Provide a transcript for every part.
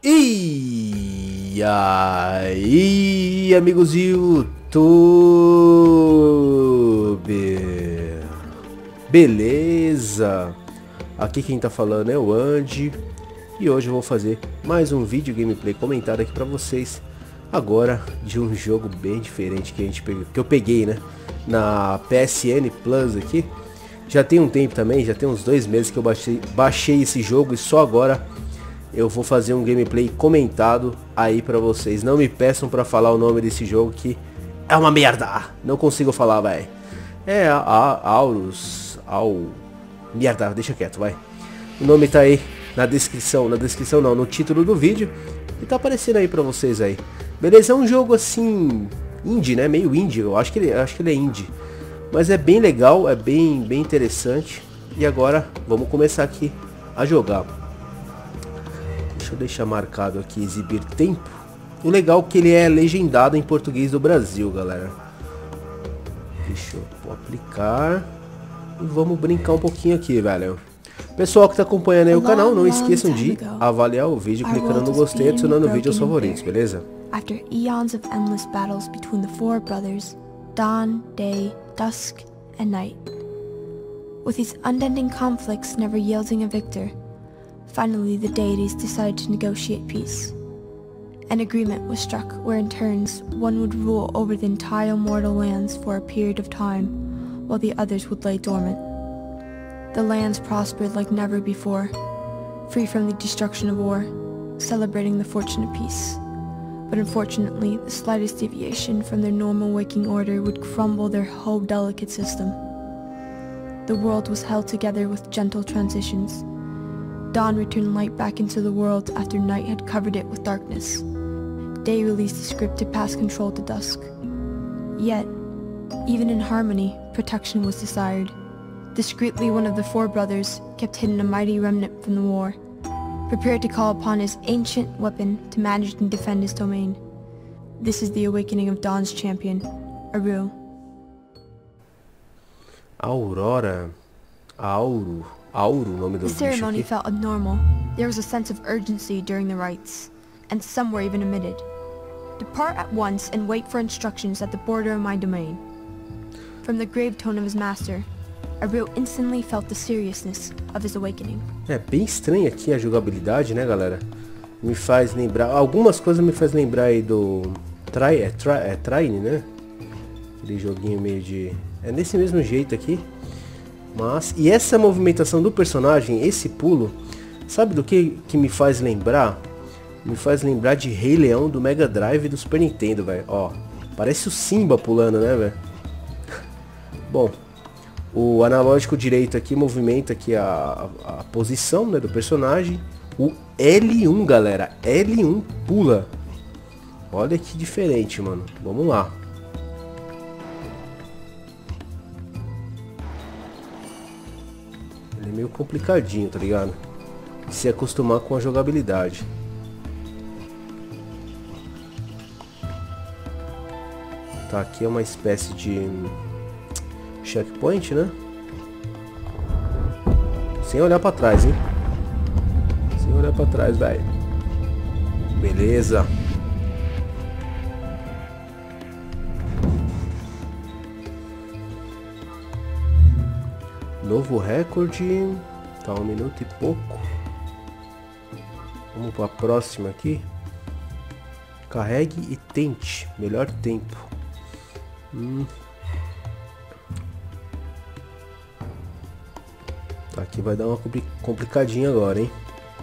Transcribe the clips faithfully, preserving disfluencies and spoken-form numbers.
E aí, amigos YouTube, beleza? Aqui quem tá falando é o Andy e hoje eu vou fazer mais um vídeo gameplay comentado aqui pra vocês. Agora de um jogo bem diferente que a gente pegou, que eu peguei, né, na P S N Plus aqui. Já tem um tempo também, já tem uns dois meses que eu baixei, baixei esse jogo e só agora eu vou fazer um gameplay comentado aí pra vocês. Não me peçam pra falar o nome desse jogo que é uma merda. Não consigo falar, vai. É a, a Aurus, Au, merda, deixa quieto, vai. O nome tá aí na descrição, na descrição não, no título do vídeo. E tá aparecendo aí pra vocês aí. Beleza, é um jogo assim, indie, né? Meio indie, eu acho que ele, acho que ele é indie. Mas é bem legal, é bem, bem interessante. E agora vamos começar aqui a jogar. Deixa eu deixar marcado aqui, exibir tempo. O legal é que ele é legendado em português do Brasil, galera. Deixa eu aplicar. E vamos brincar um pouquinho aqui, velho. Pessoal que tá acompanhando aí o canal, não esqueçam de avaliar o vídeo clicando no gostei e adicionando o vídeo aos favoritos, beleza? After eons of endless battles between the four brothers, dawn, day, dusk, and night. With these unending conflicts never yielding a victor, finally the deities decided to negotiate peace. An agreement was struck where in turns one would rule over the entire mortal lands for a period of time, while the others would lay dormant. The lands prospered like never before, free from the destruction of war, celebrating the fortune of peace. But unfortunately, the slightest deviation from their normal waking order would crumble their whole delicate system. The world was held together with gentle transitions. Dawn returned light back into the world after night had covered it with darkness. Day released the script to pass control to dusk. Yet, even in harmony, protection was desired. Discreetly, one of the four brothers kept hidden a mighty remnant from the war, prepared to call upon his ancient weapon to manage and defend his domain. This is the awakening of Dawn's champion, Aru. Aurora, Auro, Auro, o nome do The bicho ceremony aqui. felt abnormal. There was a sense of urgency during the rites, and some were even omitted. Depart at once and wait for instructions at the border of my domain. From the grave tone of his master, Aru instantly felt the seriousness of his awakening. É bem estranha aqui a jogabilidade, né, galera? Me faz lembrar, algumas coisas me faz lembrar aí do Try, é, try, é Trine, né? Aquele joguinho meio de... É desse mesmo jeito aqui. Mas, e essa movimentação do personagem, esse pulo, sabe do que que me faz lembrar? Me faz lembrar de Rei Leão do Mega Drive e do Super Nintendo, velho. Ó, parece o Simba pulando, né, velho? Bom, o analógico direito aqui movimenta aqui a, a, a posição, né, do personagem. O L um, galera, L um pula. Olha que diferente, mano. Vamos lá. Ele é meio complicadinho, tá ligado? Se acostumar com a jogabilidade. Tá, aqui é uma espécie de checkpoint, né? Sem olhar pra trás, hein? Sem olhar pra trás, velho. Beleza. Novo recorde. Tá um minuto e pouco. Vamos pra próxima aqui. Carregue e tente. Melhor tempo. Hum. Aqui vai dar uma complicadinha agora, hein?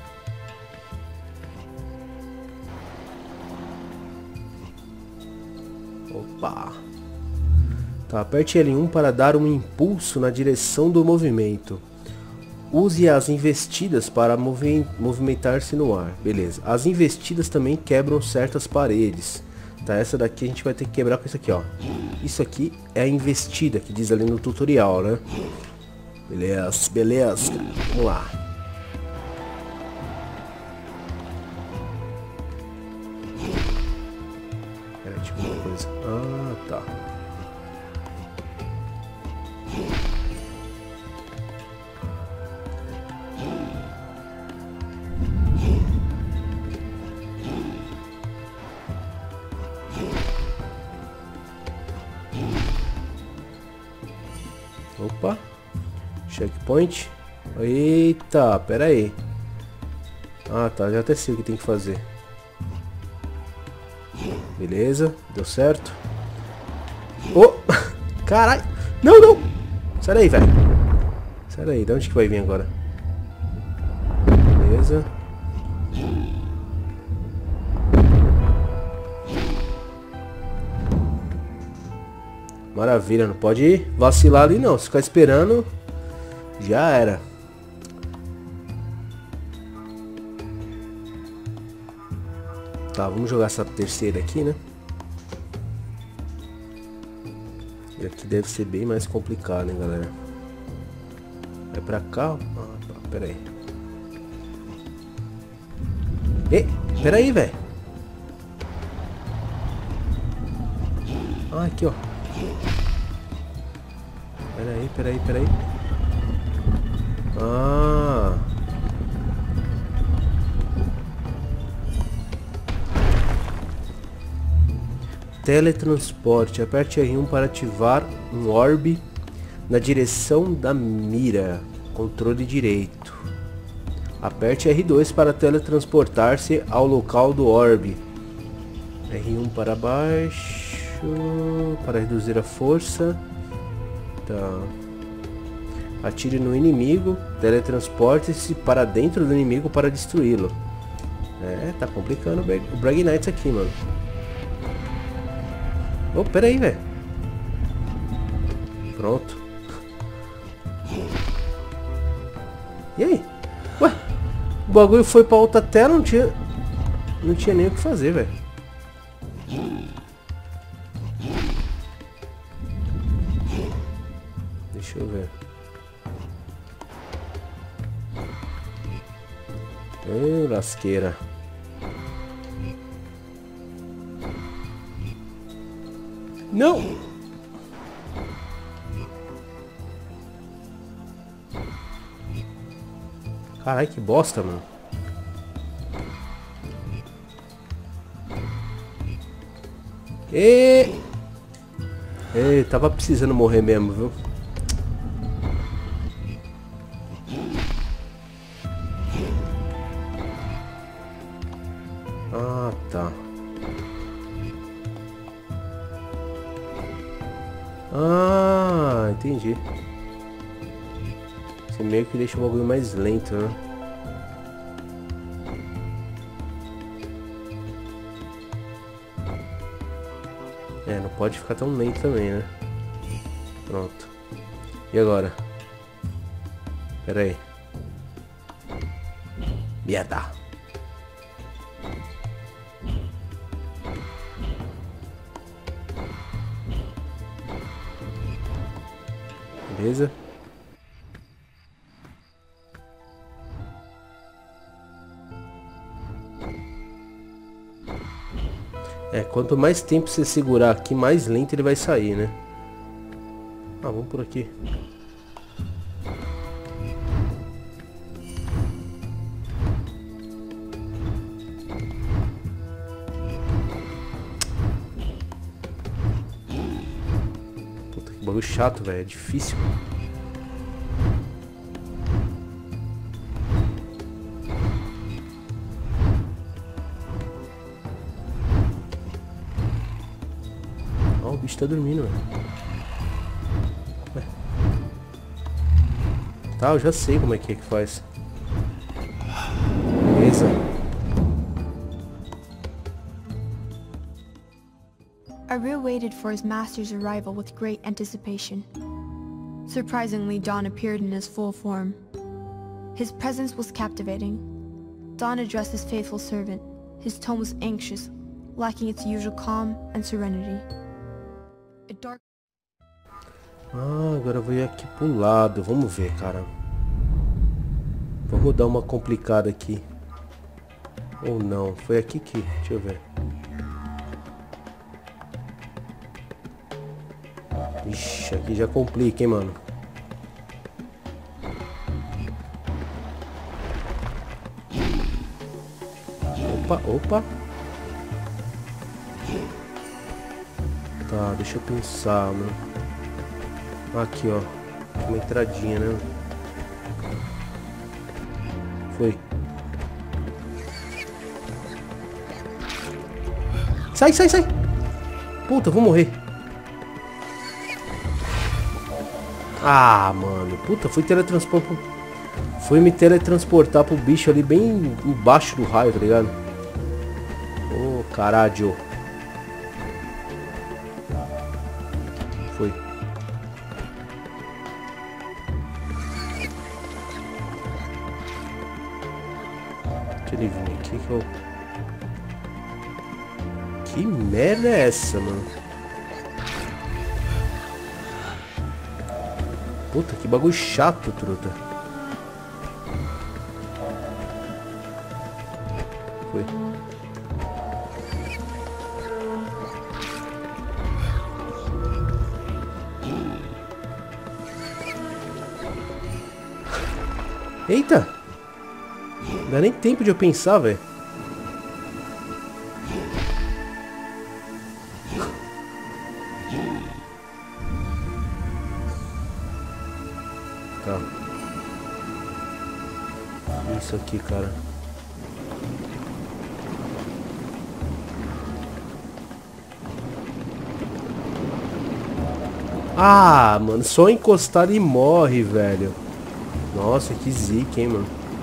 Opa! Tá, aperte L um para dar um impulso na direção do movimento. Use as investidas para movi movimentar-se no ar. Beleza. As investidas também quebram certas paredes. Tá, essa daqui a gente vai ter que quebrar com isso aqui, ó. Isso aqui é a investida que diz ali no tutorial, né? Beleza, beleza. Vamos lá. Era tipo uma coisa. Ah, tá. Opa. Checkpoint. Eita, pera aí. Ah, tá. Já até sei o que tem que fazer. Beleza. Deu certo. Oh! Caralho. Não, não. Sai daí, velho. Sai daí. De onde que vai vir agora? Beleza. Maravilha, não pode vacilar ali não. Se ficar esperando, já era. Tá, vamos jogar essa terceira aqui, né? E aqui deve ser bem mais complicado, hein, galera. Vai pra cá. Ah, tá, pera aí. Ei, pera aí, velho. Ah, aqui, ó. Peraí, peraí, peraí. Ah. Teletransporte. Aperte R um para ativar um orbe na direção da mira. Controle direito. Aperte R dois para teletransportar-se ao local do orbe. R um para baixo. Para reduzir a força. Tá. Atire no inimigo. Teletransporte-se para dentro do inimigo para destruí-lo. É, tá complicando o Brag Knights aqui, mano. Oh, pera aí, velho. Pronto. E aí? Ué? O bagulho foi pra outra tela, não tinha... Não tinha nem o que fazer, velho. Deixa eu ver. Ei, lasqueira. Não! Caralho, que bosta, mano. E... Ei, tava precisando morrer mesmo, viu? Ah, tá. Ah, entendi. Você meio que deixa o bagulho mais lento, né? É, não pode ficar tão lento também, né? Pronto. E agora? Pera aí. Merda. Beleza? É, quanto mais tempo você segurar aqui, mais lento ele vai sair, né? Ah, vamos por aqui. Puta, que bagulho chato, velho. É difícil. Ó, o bicho tá dormindo, velho. Tá, eu já sei como é que é que faz. Beleza. Aru waited for his master's arrival with great anticipation. Surprisingly, Dawn appeared in his full form. His presence was captivating. Dawn addressed his faithful servant. His tone was anxious, lacking its usual calm and serenity. A dark... Ah, agora eu vou ir aqui pro lado. Vamos ver, cara. Vamos dar uma complicada aqui. Ou não. Foi aqui que... Deixa eu ver. Ixi, aqui já complica, hein, mano. Opa, opa. Tá, deixa eu pensar, mano. Aqui, ó. Uma entradinha, né? Foi. Sai, sai, sai! Puta, eu vou morrer. Ah, mano. Puta, fui teletransportar. Foi me teletransportar pro bicho ali bem embaixo do raio, tá ligado? Ô, oh, caralho. Foi. Deixa ele vir aqui que eu... Que merda é essa, mano? Puta, que bagulho chato, truta. Foi. Eita! Não dá nem tempo de eu pensar, velho. Tá. Isso aqui, cara. Ah, mano, só encostar e morre, velho. Nossa, que zica, hein, mano.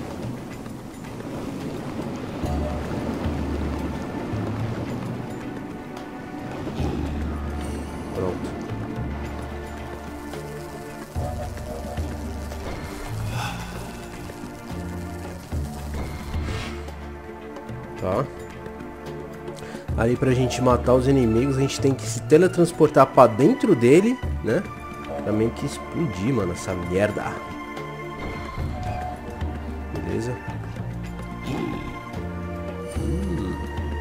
Pronto. Tá. Aí pra gente matar os inimigos, a gente tem que se teletransportar pra dentro dele, né? Pra meio que explodir, mano, essa merda. Beleza. Hum.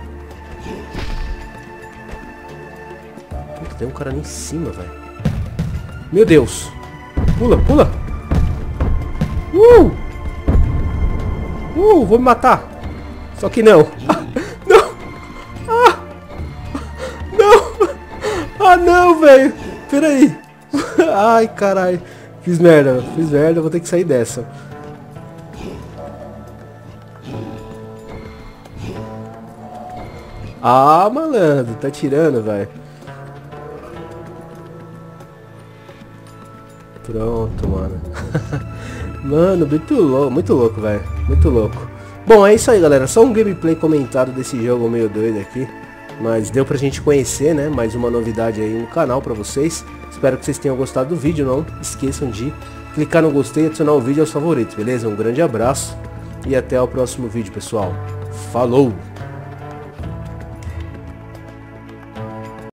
Puta, tem um cara ali em cima, velho. Meu Deus. Pula, pula. Uh! Uh, vou me matar. Só que não. Não. Ah! Não. Ah, não, velho. Pera aí. Ai, caralho. Fiz merda, fiz merda. Vou ter que sair dessa. Ah, malandro. Tá tirando, velho. Pronto, mano. Mano, muito louco, muito louco, velho. Muito louco. Bom, é isso aí, galera. Só um gameplay comentado desse jogo meio doido aqui. Mas deu pra gente conhecer, né? Mais uma novidade aí no canal pra vocês. Espero que vocês tenham gostado do vídeo. Não esqueçam de clicar no gostei e adicionar o vídeo aos favoritos, beleza? Um grande abraço e até o próximo vídeo, pessoal. Falou!